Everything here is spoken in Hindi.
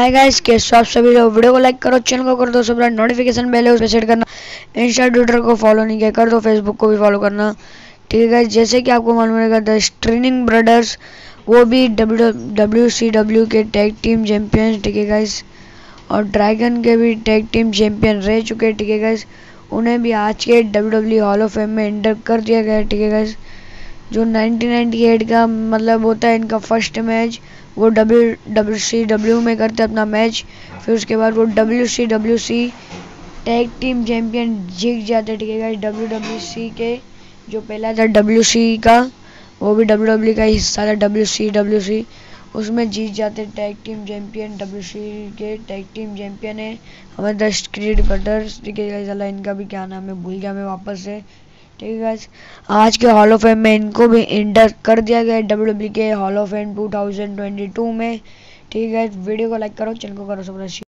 हाय गाइस, कैसे हो आप सभी लोग। वीडियो को लाइक करो, चैनल को कर दो सब्सक्राइब, नोटिफिकेशन बेल है उस पे सेट करना। इंस्टा ट्विटर को फॉलो नहीं किया कर दो, फेसबुक को भी फॉलो करना। ठीक है गाइस, जैसे कि आपको मालूम रहेगा द स्ट्रीनिंग ब्रदर्स वो भी WCW के टैग टीम चैंपियन, ठीक है गाइस, और ड्रैगन के भी टैग टीम चैंपियन रह चुके हैं। ठीक है गाइस, उन्हें भी आज के WWE हॉल ऑफ फेम में एंटर कर दिया गया है। ठीक है गाइस, जो 1998 का मतलब होता है इनका फर्स्ट मैच, वो WCW में करते अपना मैच। फिर उसके बाद वो WCWC टैग टीम चैंपियन जीत जाते। ठीक है गाइस, WWC के जो पहला था WC का, वो भी WWE का हिस्सा था, WCWC, उसमें जीत जाते टैग टीम चैंपियन। WC के टैग टीम चैंपियन है हमारे द स्ट्रीट ब्रदर्स। ठीक है गाइस, इनका भी क्या नाम है भूल गया मैं वापस से। ठीक है गाइस, आज के हॉल ऑफ फेम में इनको भी एंटर कर दिया गया है WWE के हॉल ऑफ फेम 2022 में। ठीक है गाइस, वीडियो को लाइक करो, चैनल को करो सब्सक्राइब।